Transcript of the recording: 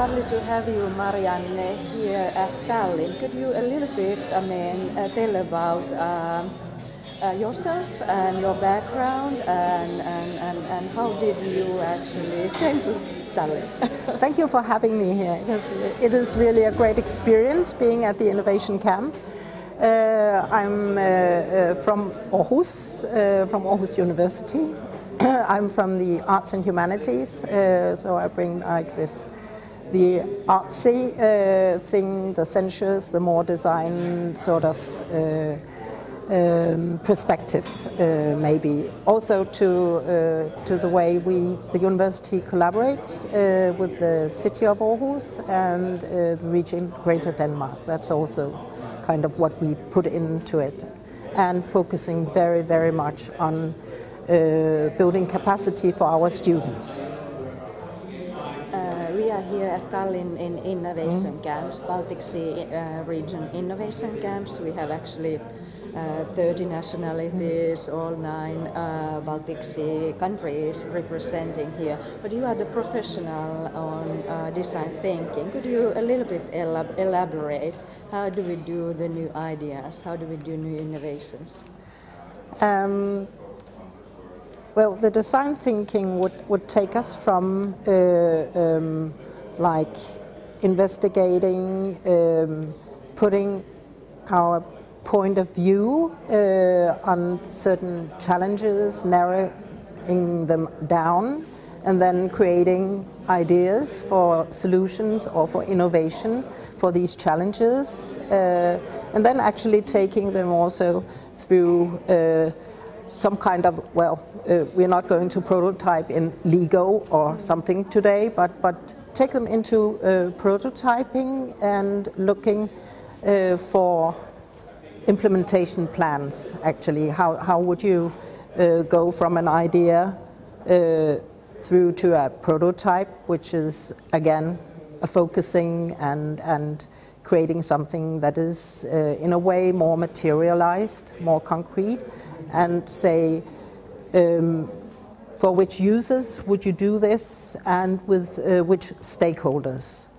lovely to have you, Marianne, here at Tallinn. Could you a little bit, tell about yourself and your background and how did you actually came to Tallinn? Thank you for having me here. It is really a great experience being at the Innovation Camp. I'm from Aarhus University. I'm from the Arts and Humanities, so I bring like the artsy thing, the sensuous, the more design sort of perspective, maybe. Also to the way the university collaborates with the city of Aarhus and the region Greater Denmark. That's also kind of what we put into it, and focusing very, very much on building capacity for our students. We are here at Tallinn in innovation camps, Baltic Sea region innovation camps. We have actually 30 nationalities, all 9 Baltic Sea countries representing here. But you are the professional on design thinking. Could you a little bit elaborate? How do we do the new ideas? How do we do new innovations? Well, the design thinking would take us from like investigating, putting our point of view on certain challenges, narrowing them down, and then creating ideas for solutions or for innovation for these challenges, and then actually taking them also through some kind of, well, we're not going to prototype in Lego or something today, but take them into prototyping and looking for implementation plans, actually. How would you go from an idea through to a prototype, which is, again, a focusing and creating something that is, in a way, more materialized, more concrete, and say, for which users would you do this, and with which stakeholders?